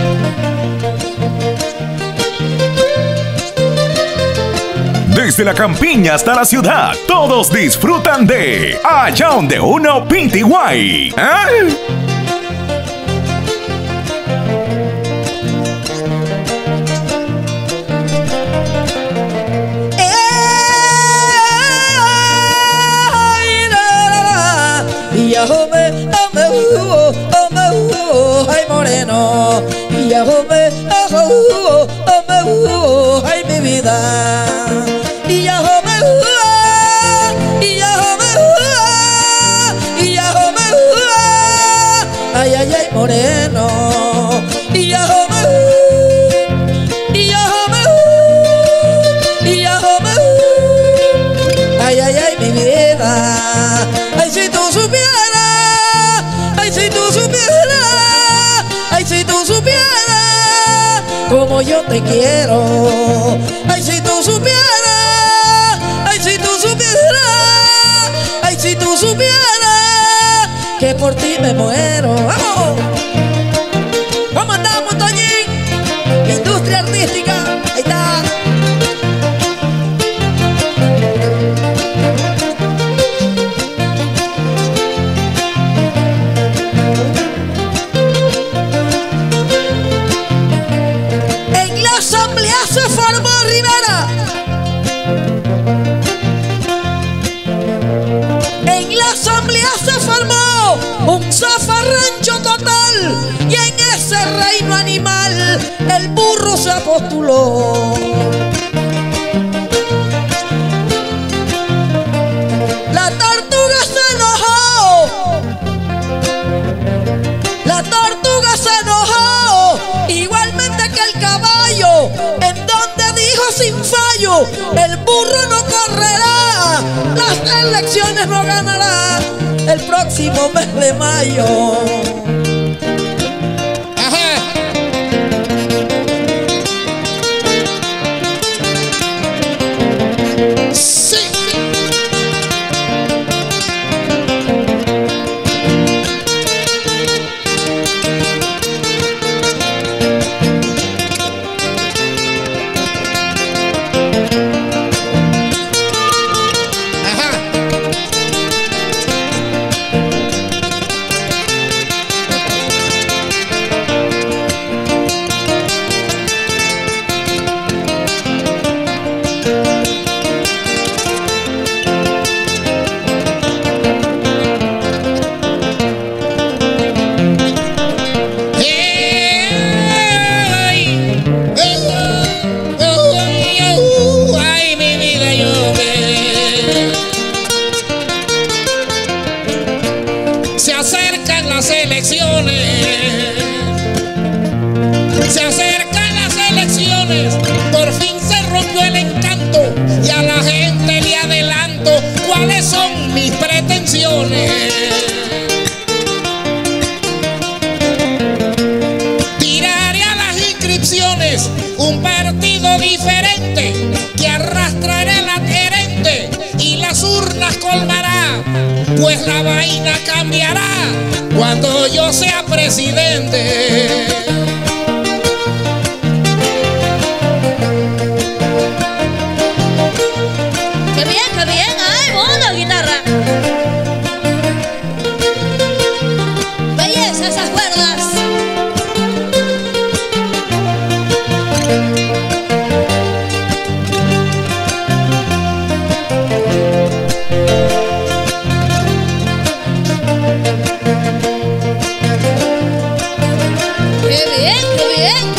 Desde la campiña hasta la ciudad, todos disfrutan de Allá Donde Uno Pinta y Guay. ¿Eh? Ay moreno, ay mi vida, ay ay ay moreno, ay ay ay mi vida, ay si tú supieras, ay si tú supieras, ay si tú supieras como yo te quiero, ay si tú supieras, ay si tú supieras, ay si tú supieras que por ti me muero. ¡Vamos! ¿Cómo andamos, Toñín? Industria artística, ahí está. Se formó Rivera. En la asamblea se formó un zafarrancho total y en ese reino animal el burro se postuló. La tortuga se enojó. La tortuga se enojó igualmente que el caballo, en donde dijo sin fallo: el burro no correrá, las elecciones no ganará el próximo mes de mayo. Se acercan las elecciones, por fin se rompió el encanto y a la gente le adelanto cuáles son mis pretensiones. Tiraré a las inscripciones un partido diferente que arrastrará al adherente y las urnas colmará, pues la vaina cambiará cuando yo sea presidente. Qué bien, ay, buena guitarra. Belleza esas cuerdas. Qué bien, qué bien.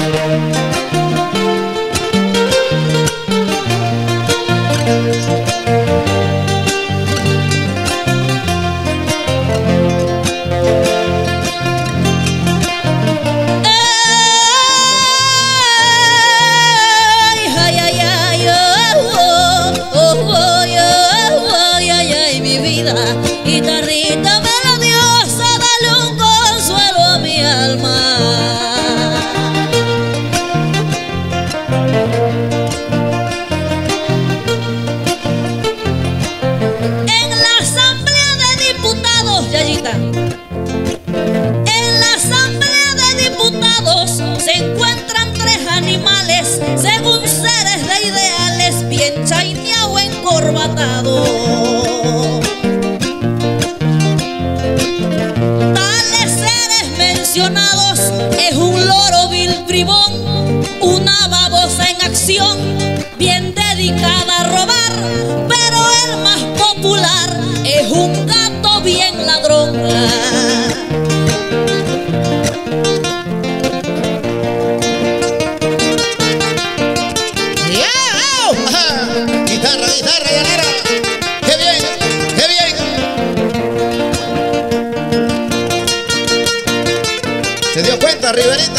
Guitarrita melodiosa, dale un consuelo a mi alma. es un loro vil bribón, una babosa en acción, bien dedicada a robar, pero el más popular es un gato bien ladrón. Guitarra, guitarra, llanera. ¡Qué bien! ¡Qué bien! ¿Se dio cuenta, Riverita?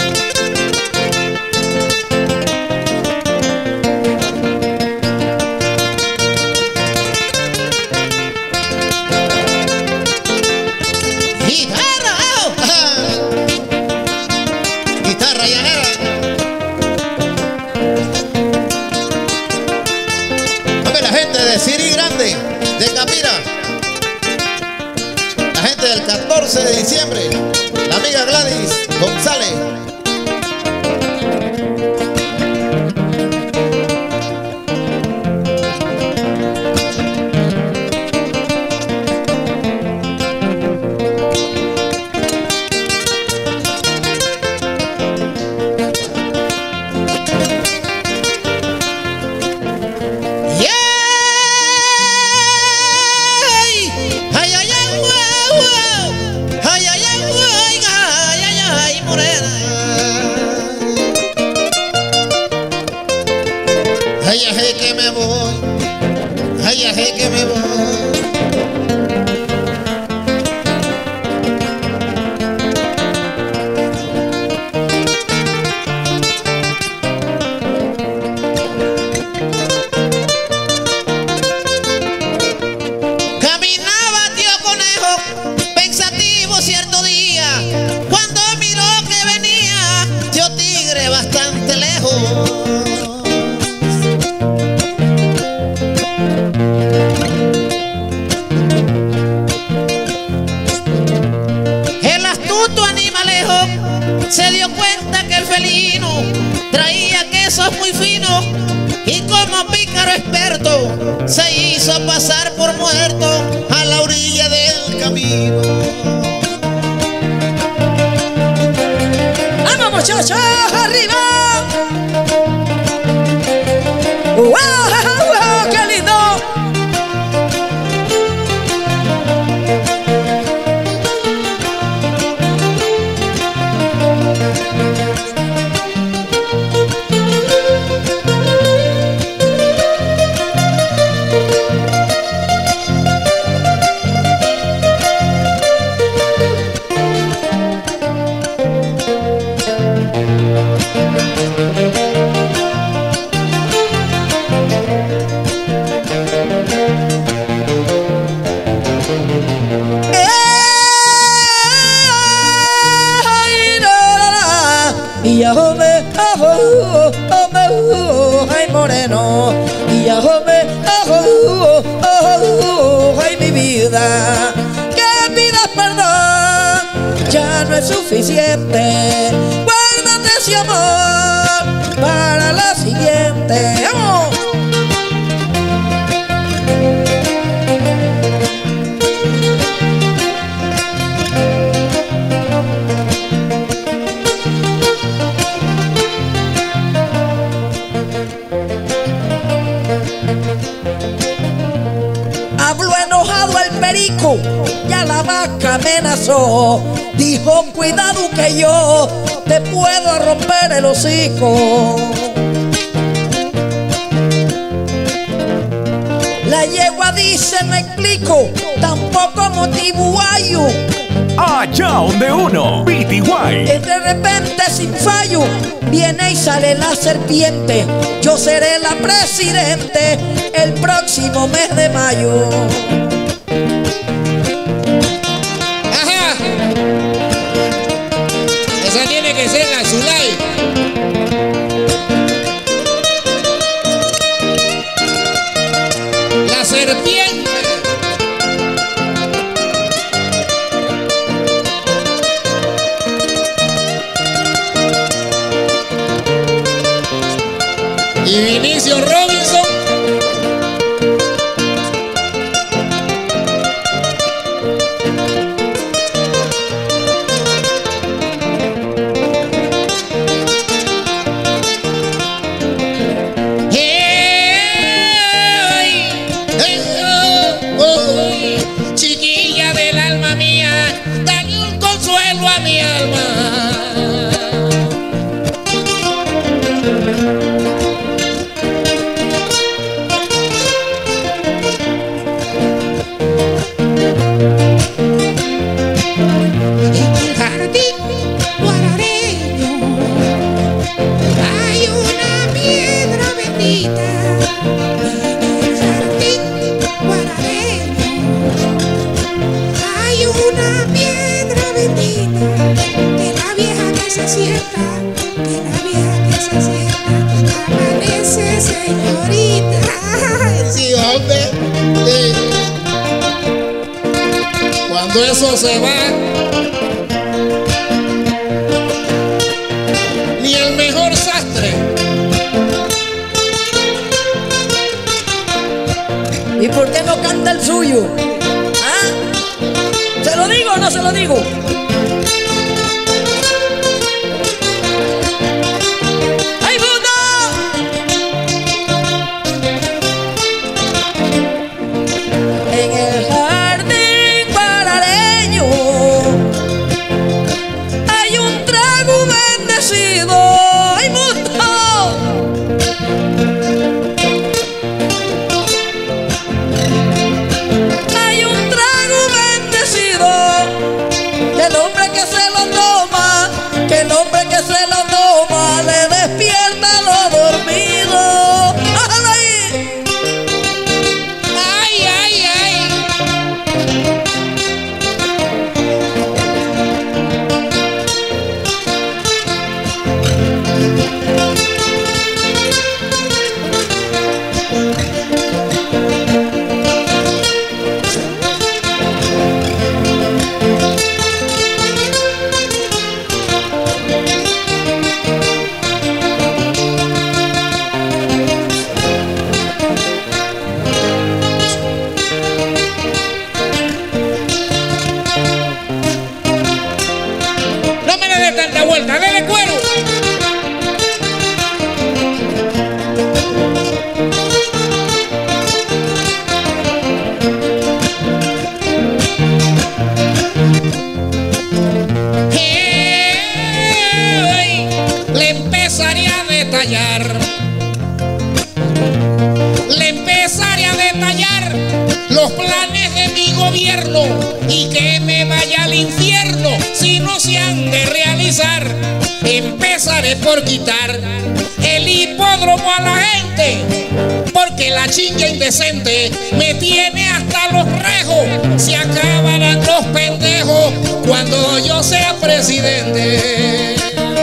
¡Guitarra! ¡Guitarra, llanera! La gente de Siri Grande, de Capira, la gente del 14 de diciembre, la amiga Gladys González. Ay, ya sé que me voy, ay, ya sé que me voy. Caminaba tío Conejo, pensativo cierto día, cuando miró que venía tío Tigre bastante lejos. Se dio cuenta que el felino traía quesos muy finos y como pícaro experto se hizo pasar por muerto a la orilla del camino. ¡Vamos, muchachos! ¡Arriba! ¡Wow! ¡Wow! ¡Qué lindo! Y ya jome, ay moreno, y ya jome, ay mi vida, que pidas perdón, ya no es suficiente, guárdate ese amor para la siguiente. ¡Vamos! Habló enojado el perico, ya la vaca amenazó. Dijo, cuidado que yo te puedo romper el hocico. La yegua dice, no explico, tampoco motivo hay. Allá donde uno, PTY. De repente sin fallo viene y sale la serpiente. Yo seré la presidente el próximo mes de mayo. Ajá. Esa tiene que ser la Zulay. La serpiente. Y Vinicio Robinson. que la vieja que se sienta amanece, señorita. Sí, hombre. Sí. Cuando eso se va, ni el mejor sastre. ¿Y por qué no canta el suyo? ¿Ah? ¿Se lo digo o no se lo digo? ¡Ay, puta! En el jardín parareño hay un trago bendecido. ¡Ay, puta! Hay un trago bendecido, que el hombre que se lo toma, que el hombre que se lo toma le despierta lo dormido. ¡Ay! Ay, ay, ay. No me le dé tanta vuelta, dele cuero. Le empezaré a detallar. Le empezaré a detallar los planes de mi gobierno y que me vaya al infierno si no se han de realizar. Empezaré por quitar el hipódromo a la gente, porque la chinga indecente me tiene hasta los rejos. Se acabarán los pendejos cuando yo sea presidente.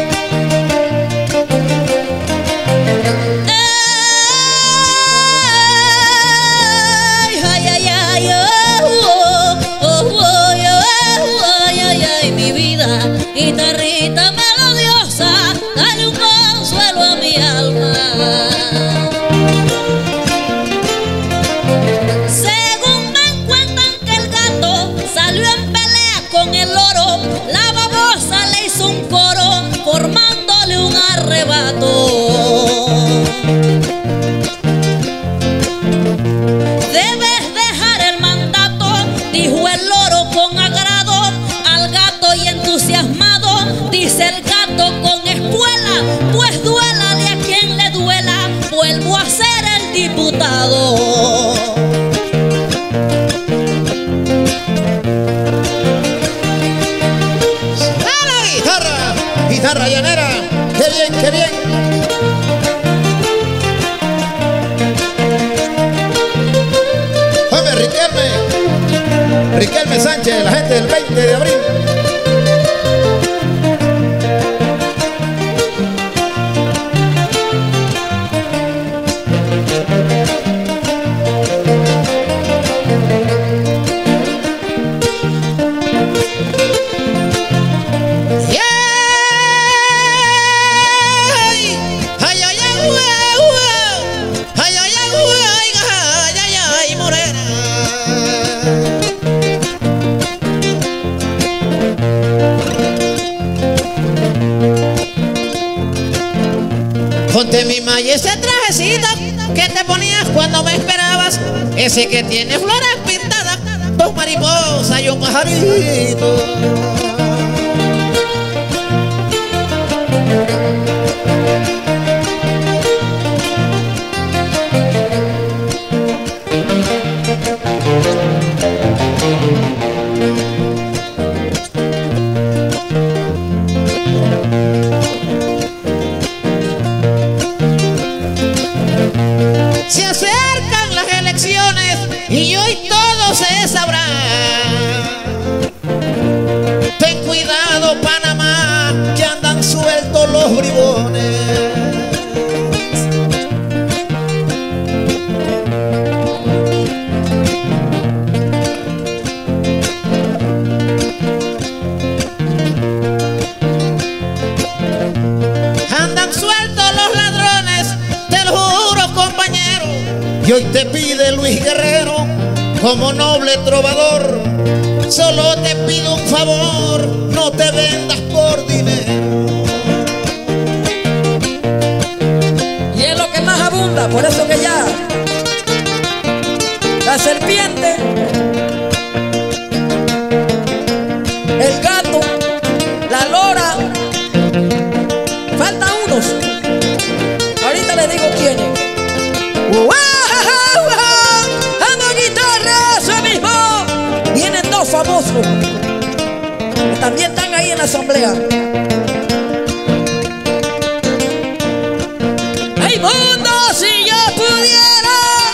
Ay, ay, ay, ay, ay, ay, mi vida, guitarrita melodiosa, dale un consuelo a mi alma. Según me cuentan que el gato salió en pelea con el loro, la babosa le hizo un coro formándole un arrebato. Debes dejar el mandato, dijo el loro con agrado al gato, y entusiasmado dice el gato con espuela: pues duélale a quien le duela, vuelvo a ser el diputado. ¡A la guitarra! ¡Guitarra llanera! ¡Qué bien, qué bien! Hombre, Riquelme Sánchez, la gente del 20 de abril. Ponte mi malla ese trajecito que te ponías cuando me esperabas, ese que tiene flores pintadas, dos mariposas y un pajarito. Se acercan las elecciones y hoy todo se sabrá. los bribones. Andan sueltos los ladrones, te lo juro, compañero. Y hoy te pide Luis Guerrero, como noble trovador, solo te pido un favor, no te vendas por dinero. Y es lo que más abunda, por eso que ya la serpiente, el gato, la lora, faltan unos. Ahorita les digo quiénes. ¡Ando guitarra! ¡Eso mismo! Vienen dos famosos que también están ahí en la asamblea. ¡Ay, mundo, si yo pudiera!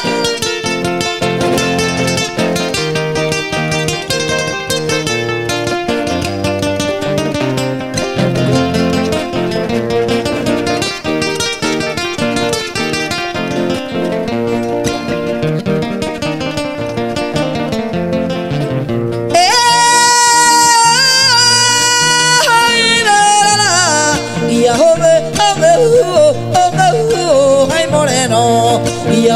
Ay, moreno, y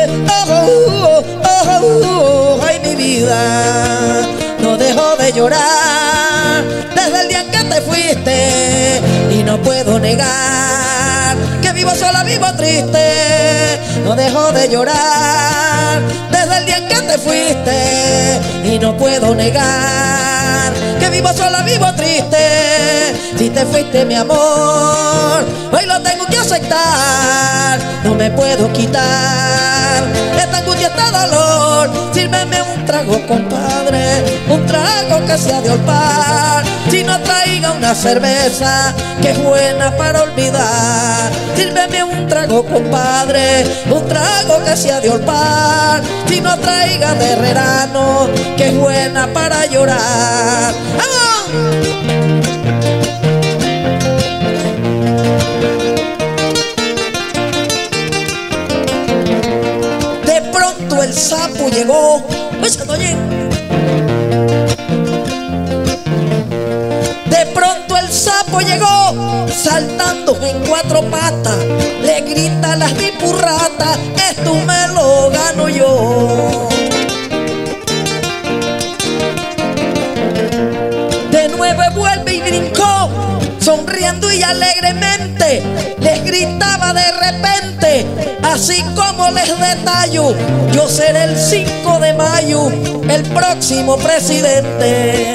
ay, mi vida, no dejo de llorar desde el día en que te fuiste, y no puedo negar que vivo sola, vivo triste. No dejo de llorar desde el día en que te fuiste, y no puedo negar que vivo sola, vivo triste. Si te fuiste, mi amor, hoy lo tengo que aceptar, no me puedo quitar esta angustia, este dolor. Sírveme un trago, compadre, un trago que sea de olpar. Si no traiga una cerveza que es buena para olvidar. Sírveme un trago, compadre, un trago que sea de olpar. Si no traiga de herrerano que es buena para llorar. ¡Vamos! El sapo llegó, oye. De pronto el sapo llegó, saltando en cuatro patas, le grita a las bipurratas: esto me lo gano yo. De nuevo vuelve y brincó, sonriendo y alegremente, les gritaba de repente, así como les detallo: yo seré el 5 de mayo, el próximo presidente.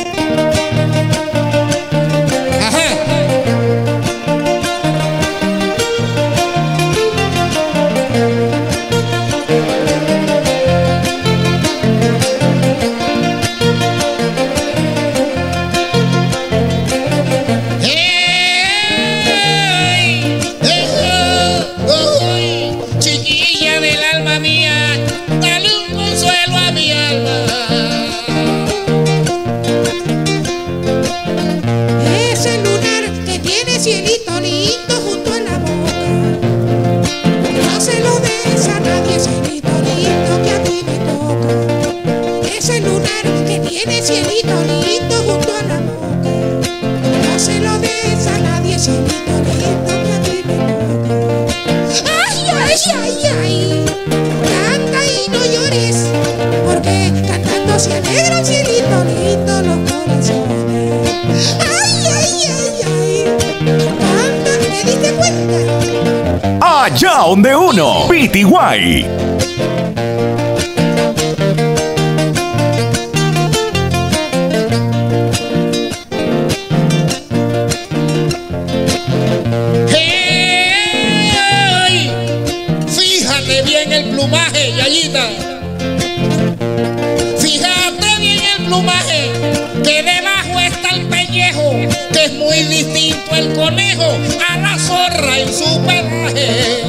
Cielito lindo junto a la boca, no se lo des a nadie, cielito lindo que a ti me toca. Ese lunar que tiene cielito lindo junto a la boca, no se lo des a nadie, cielito lindo que a ti me toca. Ay, ay, ay, ay, canta y no llores, porque cantando se alegra, cielito lindo, los corazones. Ay, ay, ay, ay. ¿Te diste cuenta? Allá donde uno, PTY. Hey, fíjate bien el plumaje, Yayita. Fíjate bien el plumaje, que debajo está el pellejo, que es muy distinto el conejo a la zorra en su pelaje.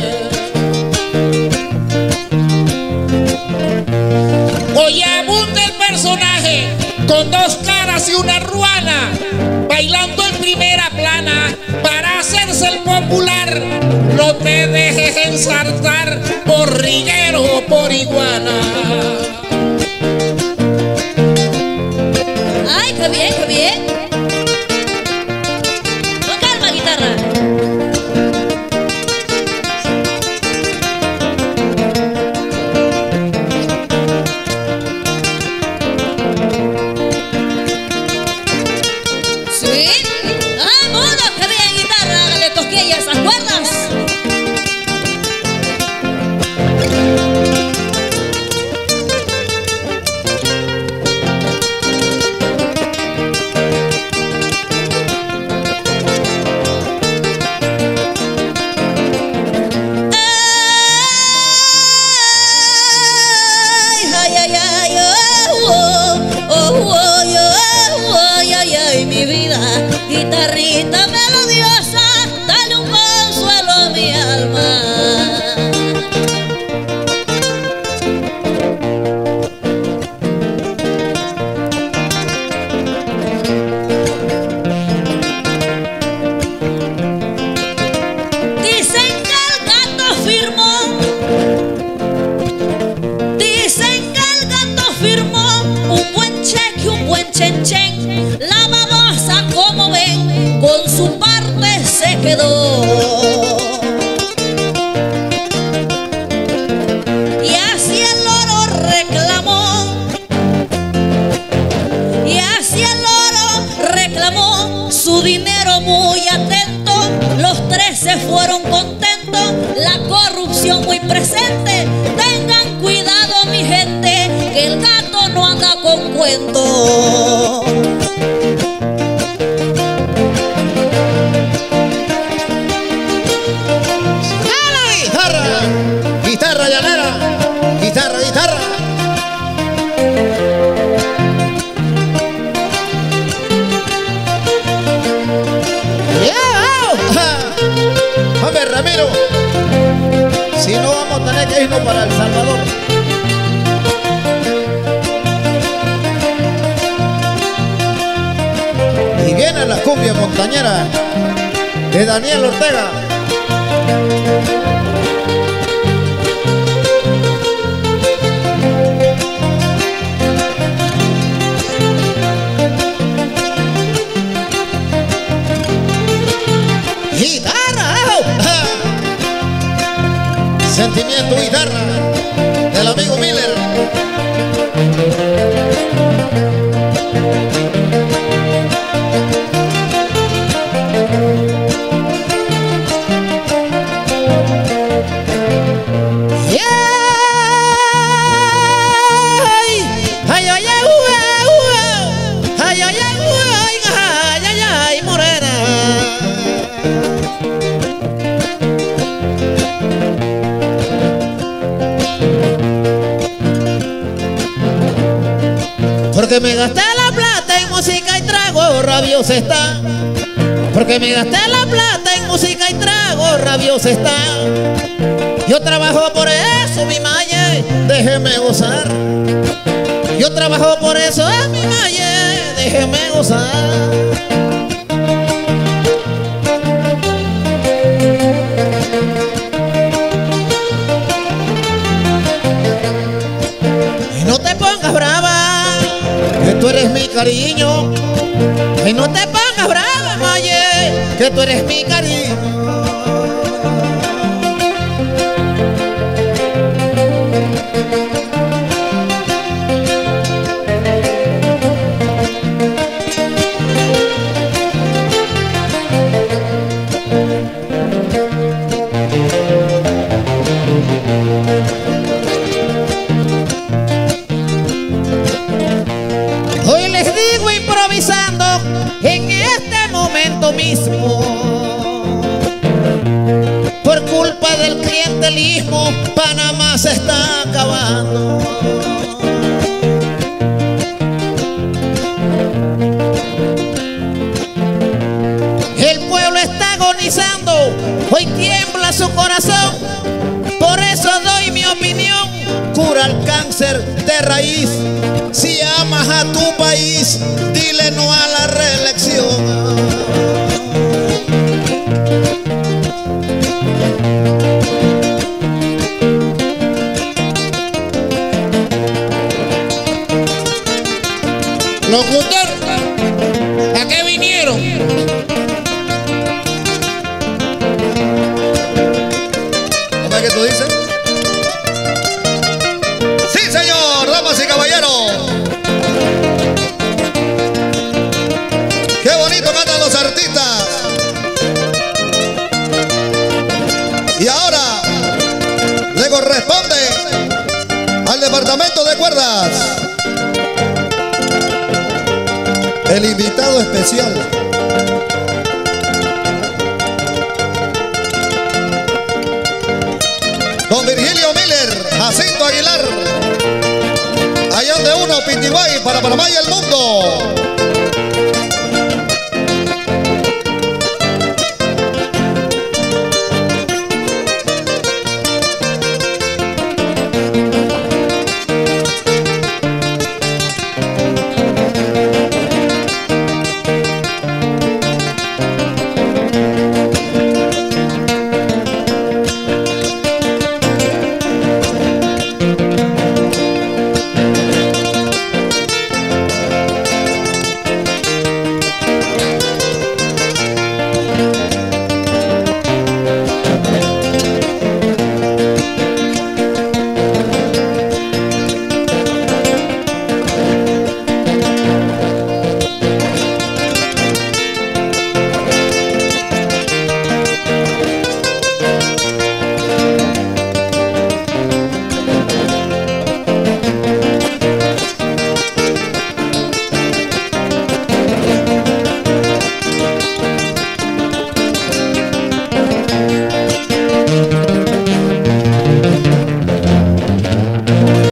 Oye, abunda el personaje con dos caras y una ruana, bailando en primera plana para hacer fuerza el popular, no te dejes ensartar por riguero o por iguana. Ay, qué bien, qué bien. Con calma, guitarra. Sí. Vámonos, qué bien, guitarra. Hágale cosquillas a esas cuerdas. Mi vida, guitarrita melodiosa, dale un consuelo a mi alma. Dicen que el gato firmó, dicen que el gato firmó un buen cheque, un buen chen-chen. La babosa, como ven, con su parte se quedó. Y así el loro reclamó, y así el loro reclamó su dinero muy atento. Los tres se fueron contentos, la corrupción muy presente. Tengan cuidado, mi gente, que el gato no anda con cuentos. Guitarra llanera, guitarra, guitarra. Yeah. Hombre, Ramiro, si no vamos a tener que irnos para El Salvador. Y viene la cumbia montañera de Daniel Ortega. Sentimiento guitarra del amigo Miller. Porque me gasté la plata en música y trago, rabioso está. Porque me gasté la plata en música y trago, rabioso está. Yo trabajo por eso, mi maye, déjeme gozar. Yo trabajo por eso, mi maye, déjeme gozar. Y no te pongas brava, que tú eres mi cariño. Y no te pongas brava, maye, que tú eres mi cariño. Hoy les digo improvisando en este momento mismo. Por culpa del clientelismo, Panamá se está acabando. El pueblo está agonizando, hoy tiembla su corazón. Por eso doy mi opinión, cura el cáncer de raíz. Si amas a tu país, dile no a la reelección. Departamento de Cuerdas. El invitado especial. Don Virgilio Miller, Jacinto Aguilar. Allá donde uno, Pitiguay, para Panamá y el mundo.